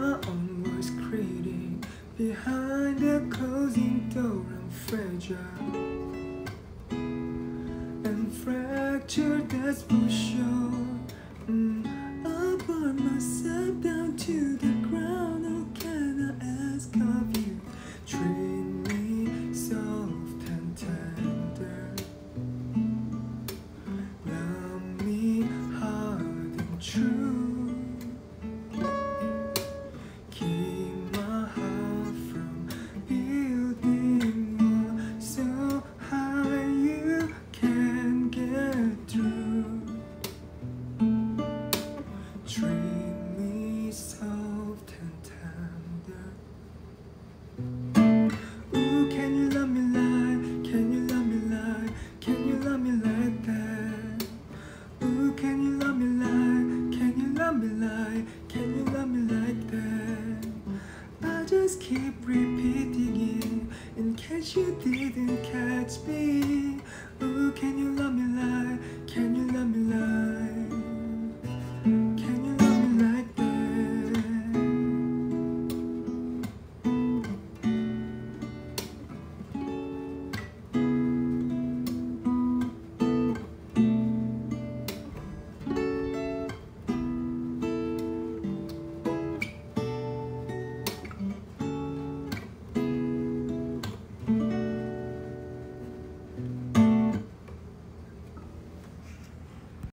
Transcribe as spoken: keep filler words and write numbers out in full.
my own voice creating behind the closing door. I'm fragile and fractured, that's for sure. mm, I burn myself down to the ground. How can I ask of you? Treat me soft and tender, love me hard and true, keep my heart from building walls so high you can't get through. Treat me soft and tender. Ooh, can you love me like, can you love me like, can you love me like that? Ooh, can you love me like, can you love me like, can you love me like that? I just keep repeating.